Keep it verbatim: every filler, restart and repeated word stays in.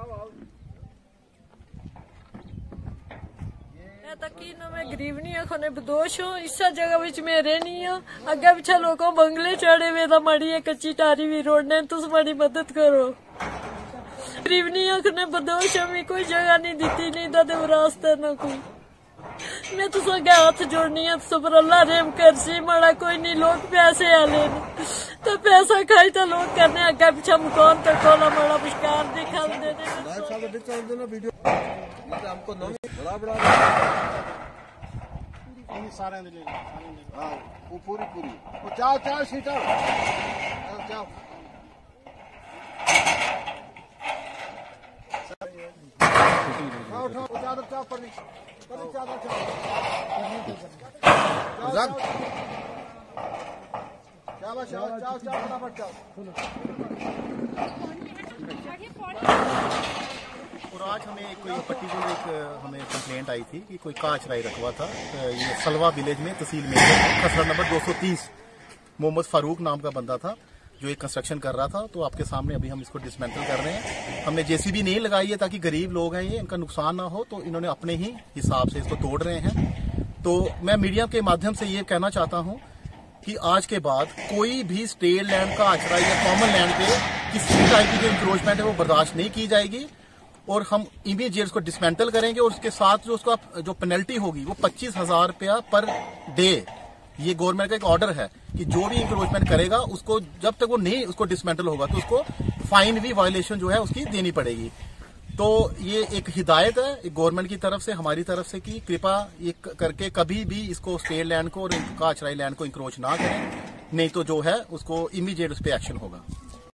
मैं गरीब नहीं हूँ, खुने बदोश हूँ। इस जगह विच मैं रहनी हूँ। अगे पिछे लोगों बंगले चढ़े हुए था, माड़ी है कच्ची टारी भी रोड ने, तुम माड़ी मदद करो। गरीब नहीं हूँ, खुने बदोश हूँ, कोई जगह नहीं दी, नहीं दादे रास्ते ना कोई। मैं तो सगे हाथ जोड़नी है, तो पर अल्लाह रेम कर सी माड़ा कोई नहीं। लोग पैसे आले तो पैसा खाई तो लोग करने अगे पिछा मुकान तक खोला माड़ा पुष्कार दिखा देने हमको बड़ा बड़ा सारे हाँ वो पूरी पूरी वो चाओ चाओ सीटा चाओ उठाओ उठाओ चादर चाओ पर पर चादर चाओ चाओ चाओ चाओ चाओ फटाफट चाओ। और आज हमें कोई पर्टिकुलर एक हमें कंप्लेंट आई थी कि कोई काचराई रखवा था ये सलवा विलेज में, तहसील में खसरा नंबर दो सौ तीस। मोहम्मद फारूक नाम का बंदा था जो एक कंस्ट्रक्शन कर रहा था। तो आपके सामने अभी हम इसको डिसमेंटल कर रहे हैं। हमने जेसीबी नहीं लगाई है ताकि गरीब लोग हैं ये, इनका नुकसान ना हो, तो इन्होंने अपने ही हिसाब से इसको तोड़ रहे हैं। तो मैं मीडिया के माध्यम से ये कहना चाहता हूँ कि आज के बाद कोई भी स्टेट लैंड का आचरा या कॉमन लैंड पे किसी भी टाइप की जो इंक्रोचमेंट है वो बर्दाश्त नहीं की जाएगी और हम इमीडिएट उसको डिसमेंटल करेंगे। और उसके साथ जो उसका जो पेनल्टी होगी वो पच्चीस हजार रुपया पर डे। ये गवर्नमेंट का एक ऑर्डर है कि जो भी इंक्रोचमेंट करेगा उसको जब तक वो नहीं उसको डिसमेंटल होगा तो उसको फाइन भी वायलेशन जो है उसकी देनी पड़ेगी। तो ये एक हिदायत है एक गवर्नमेंट की तरफ से, हमारी तरफ से, कि कृपया ये करके कभी भी इसको स्टेट लैंड को और काचराई लैंड को इंक्रोच ना करें, नहीं तो जो है उसको इमीडिएट उस पर एक्शन होगा।